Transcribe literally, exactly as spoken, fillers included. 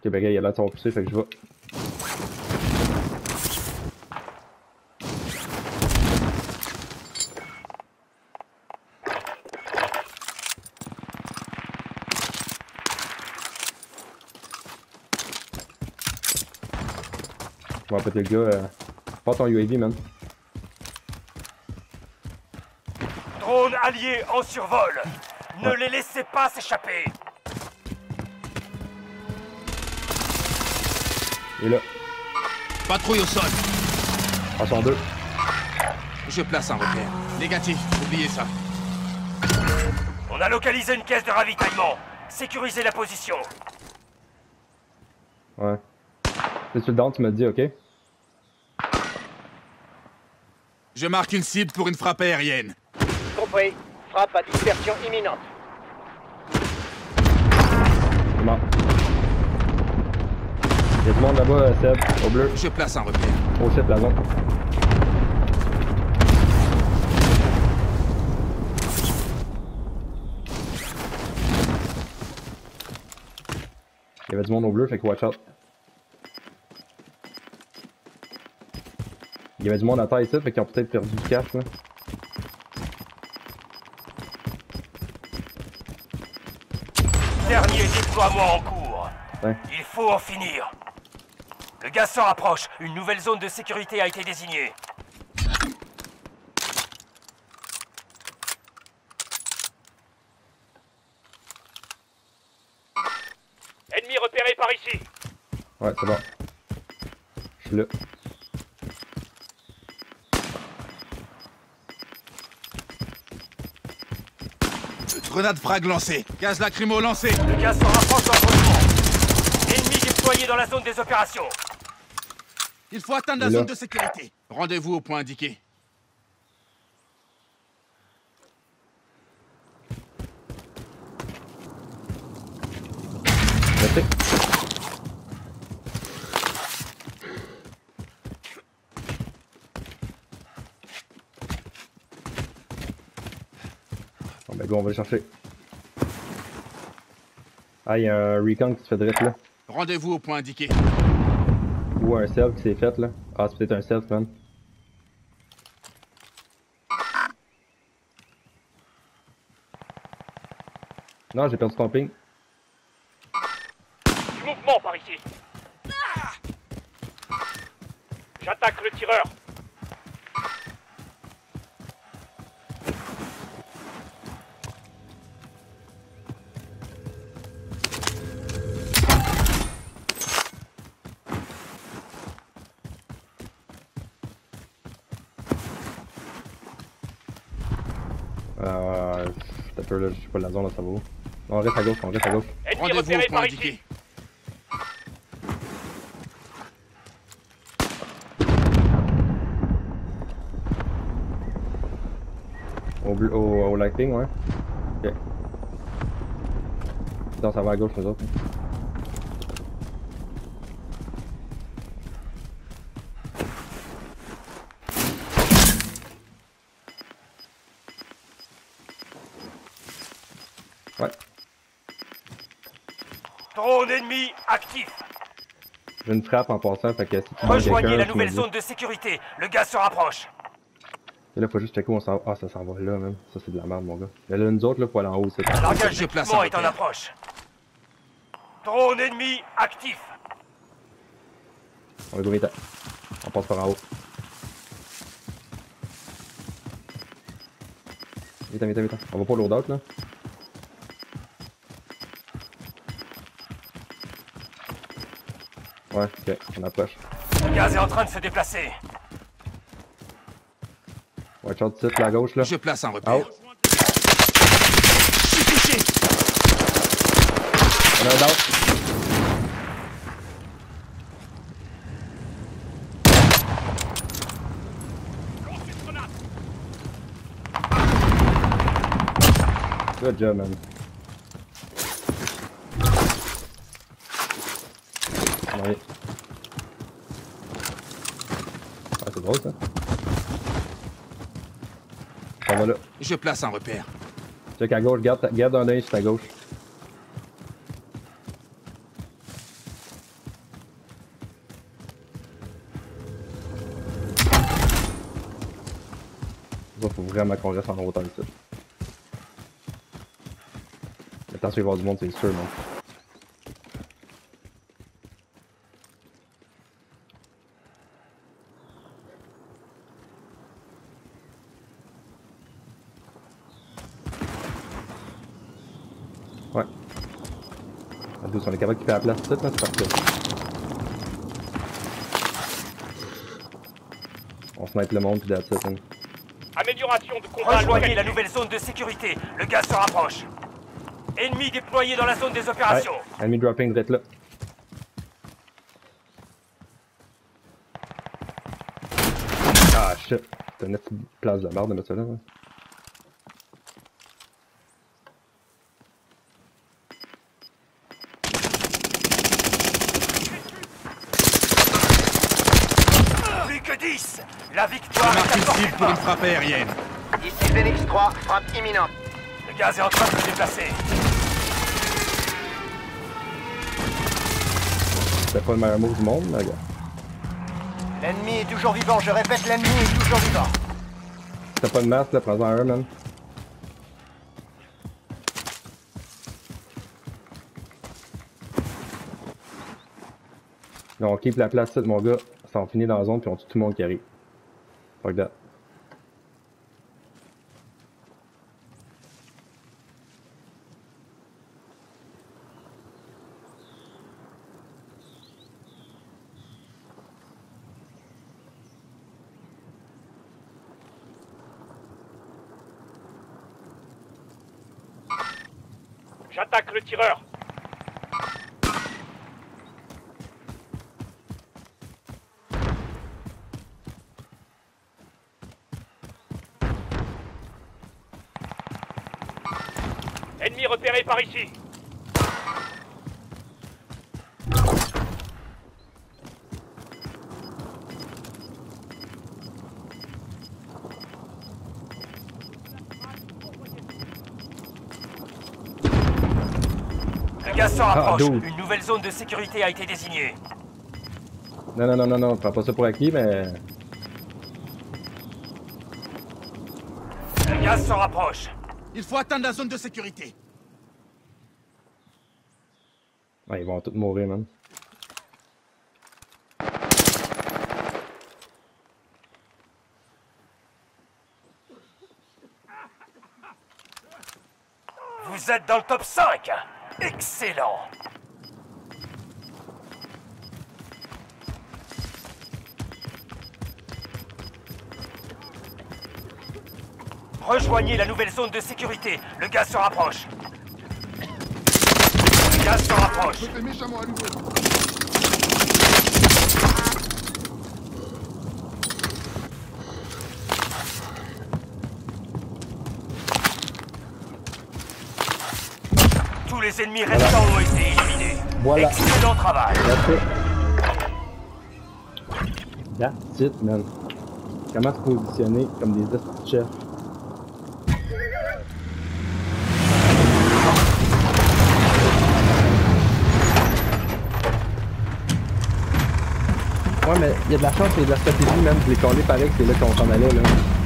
Ok, ben gars, il a l'air de s'avoir poussé, fait que je vais. On va péter le gars. Euh... Pas ton U A V, man. Drone allié en survol. Ne Ouais. les laissez pas s'échapper. Il est là. Patrouille au sol. Ah, sont deux. Je place un repère. Négatif, oubliez ça. On a localisé une caisse de ravitaillement. Sécurisez la position. Ouais. C'est sur le down, tu m'as dit, ok? Je marque une cible pour une frappe aérienne. Compris. Frappe à dispersion imminente. C'est mort. Il y a du monde là-bas, euh, Seb, au bleu. Je place un repère. Oh shit, la zone. Il y avait du monde au bleu, fait que watch out. Il y avait du monde à terre ici, fait qu'ils ont peut-être perdu du cash là. Dernier déploiement en cours. Ouais. Il faut en finir. Le gaz se rapproche. Une nouvelle zone de sécurité a été désignée. Ennemi repéré par ici. Ouais, c'est bon. Je suis là. Grenade frag lancée. Gaz lacrymo lancé. Le gaz se rapproche dangereusement. Ennemi déployé dans la zone des opérations. Il faut atteindre la Là. zone de sécurité. Rendez-vous au point indiqué. Merci. Bon ben go, on va le chercher. Ah, il y a un recon qui se fait direct là. Rendez-vous au point indiqué. Ou un self qui s'est fait là. Ah, c'est peut-être un self, man. Non, j'ai perdu ton ping. Du mouvement par ici. J'attaque le tireur. Euh. T'as peur là, je sais pas la zone là, ça va où. Non, on reste à gauche, on reste à gauche. Ennemi Rendez-vous repéré au point par ici. indiqué. Au, bleu- au, au lighting, ouais. Ok. Non, ça va à gauche, nous autres. Ouais. Drone ennemi actif. J'ai une frappe en passant, fait que si tu manques Rejoignez quelqu'un, la tu me nouvelle dis. zone de sécurité. Le gaz se rapproche. Et là, faut juste checker où on s'en va. Ah, ça s'en va là, même. Ça, c'est de la merde, mon gars. Il y en a nous autres, là, pour aller en haut, c'est Largage Je place d'équipement un est en repère. approche. Drone ennemi actif. On va go vite. On passe par en haut. Vite, vite, vite. On va pas loadout, là. Ouais, ok, on approche. Le gaz est en train de se déplacer. Watch out, titre, la gauche, là. Je place un repère. Out. Je suis touché. On a un down. Good job, man. Ouais. Ah, c'est drôle, ça. On va là. Je place un repère. Check à gauche, garde, ta- garde un œil sur ta gauche. vraiment qu'on reste en hauteur ici. Attention, il va y avoir du monde, c'est sûr, man. Ouais. À douze, on est capable de quitter la place, c'est parfait. On snipe le monde, puis that's it, hein. Amélioration de combat Rejoignez localisée. la nouvelle zone de sécurité. Le gaz se rapproche. Ennemi déployé dans la zone des opérations. Ouais, enemy dropping direct là. Ah shit, c'est une petite place de merde de mettre ça là. Hein. Plus que dix. La victoire Marque est à une portée cible de pour une main. frappe aérienne. Ici Phoenix trois, frappe imminente. Le gaz est en train de se déplacer. C'est pas le meilleur move du monde, mais regarde. L'ennemi est toujours vivant, je répète, l'ennemi est toujours vivant. T'as pas de masque là, prends-en un, man. Là, on keep la place, mon gars. Ça on finit dans la zone, puis on tue tout le monde qui arrive. Fuck that. J'attaque le tireur. Ennemi repéré par ici. Le gaz se rapproche. dude. Une nouvelle zone de sécurité a été désignée. Non, non, non, non, non, prends pas ça pour acquis, mais. Le gaz se rapproche. Il faut atteindre la zone de sécurité. Ouais, ils vont tous mourir, man. Vous êtes dans le top cinq. Excellent. Rejoignez la nouvelle zone de sécurité. Le gaz se rapproche. Le gaz se rapproche. Tous les ennemis restants ont été éliminés. Voilà. Excellent travail. That's it. That's it, man. Comment se positionner comme des esprits chefs. Ouais, mais il y a de la chance, il y a de la stratégie, même. Je l'ai collé pareil, c'est là qu'on s'en allait, là.